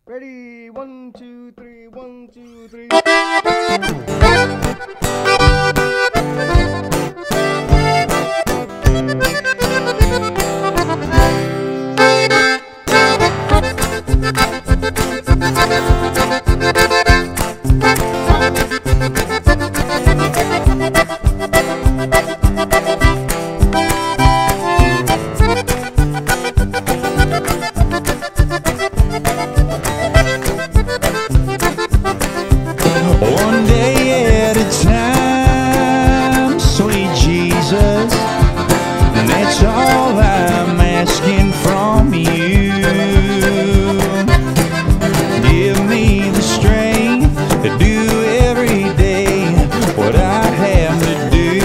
Ready? 1, 2, 3. 1, 2, 3. One day at a time, sweet Jesus, that's all I'm asking from you. Give me the strength to do every day what I have to do.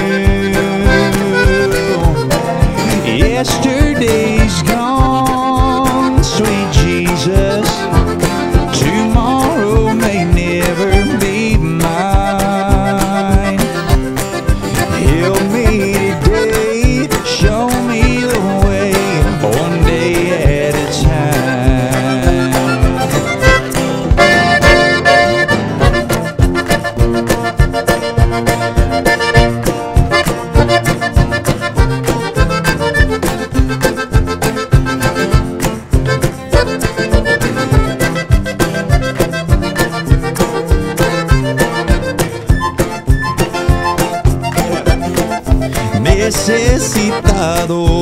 Yesterday's gone, sweet Jesus, tomorrow may never be mine. Help me today, show me the way, one day at a time. Necesitado